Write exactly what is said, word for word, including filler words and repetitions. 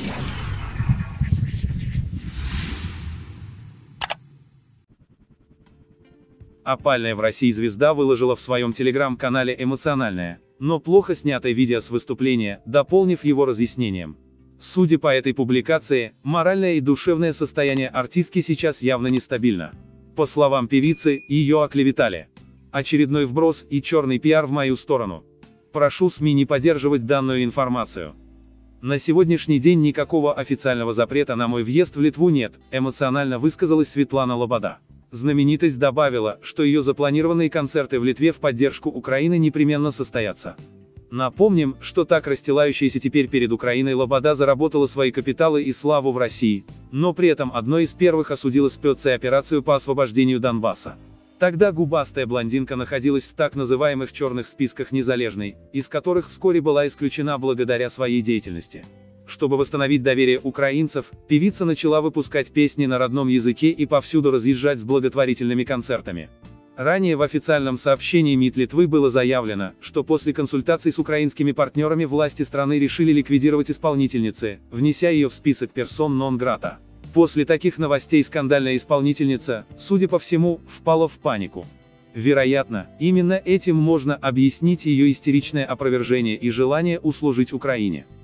Опальная в России звезда выложила в своем телеграм-канале эмоциональное, но плохо снятое видео с выступления, дополнив его разъяснением. Судя по этой публикации, моральное и душевное состояние артистки сейчас явно нестабильно. По словам певицы, ее оклеветали. Очередной вброс и черный пиар в мою сторону. Прошу СМИ не поддерживать данную информацию. На сегодняшний день никакого официального запрета на мой въезд в Литву нет, эмоционально высказалась Светлана Лобода. Знаменитость добавила, что ее запланированные концерты в Литве в поддержку Украины непременно состоятся. Напомним, что так расстилающаяся теперь перед Украиной Лобода заработала свои капиталы и славу в России, но при этом одной из первых осудила спецоперацию по освобождению Донбасса. Тогда губастая блондинка находилась в так называемых черных списках Незалежной, из которых вскоре была исключена благодаря своей деятельности. Чтобы восстановить доверие украинцев, певица начала выпускать песни на родном языке и повсюду разъезжать с благотворительными концертами. Ранее в официальном сообщении МИД Литвы было заявлено, что после консультаций с украинскими партнерами власти страны решили ликвидировать исполнительницы, внеся ее в список персон нон грата. После таких новостей скандальная исполнительница, судя по всему, впала в панику. Вероятно, именно этим можно объяснить ее истеричное опровержение и желание услужить Украине.